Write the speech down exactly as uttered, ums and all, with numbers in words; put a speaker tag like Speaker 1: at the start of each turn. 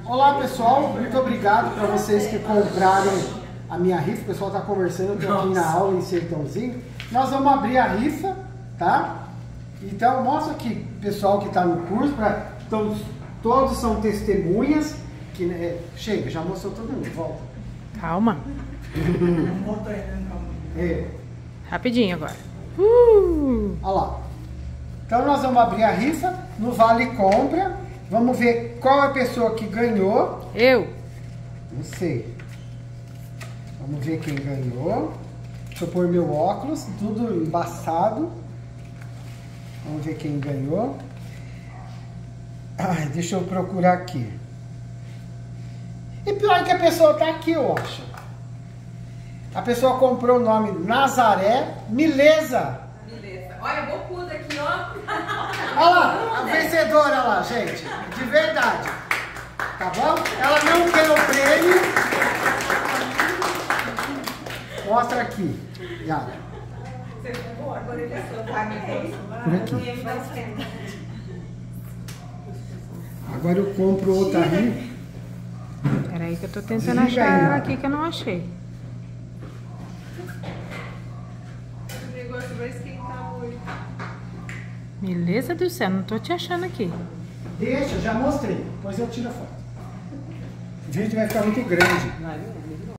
Speaker 1: Olá pessoal, muito obrigado para vocês que compraram a minha rifa. O pessoal está conversando, eu estou aqui na aula em Sertãozinho. Nós vamos abrir a rifa, tá? Então mostra aqui, pessoal que está no curso, pra, então, todos são testemunhas. Que, é, chega, já mostrou todo mundo, volta.
Speaker 2: Calma.
Speaker 1: É.
Speaker 2: Rapidinho agora. Uh!
Speaker 1: Olha lá. Então nós vamos abrir a rifa no Vale Compra. Vamos ver qual é a pessoa que ganhou.
Speaker 2: Eu.
Speaker 1: Não sei. Vamos ver quem ganhou. Deixa eu pôr meu óculos, tudo embaçado. Vamos ver quem ganhou. Ai, deixa eu procurar aqui. E pior que a pessoa tá aqui, eu acho. A pessoa comprou o nome Nazaré Mileza.
Speaker 3: Mileza. Olha, bocuda aqui, ó.
Speaker 1: Olha lá, a vencedora lá, gente. De verdade. Tá bom? Ela não quer o prêmio. Mostra aqui. Já.
Speaker 3: Agora ele
Speaker 1: Por aqui. Agora eu compro outra rifa.
Speaker 2: Peraí que eu tô tentando
Speaker 1: Desliga
Speaker 2: achar
Speaker 1: aí,
Speaker 2: ela
Speaker 1: Nara.
Speaker 2: aqui que eu não achei.
Speaker 3: O negócio vai esquentar hoje.
Speaker 2: Beleza do céu, não tô te achando aqui.
Speaker 1: Deixa, já mostrei. Depois eu tiro a foto. O vídeo vai ficar muito grande.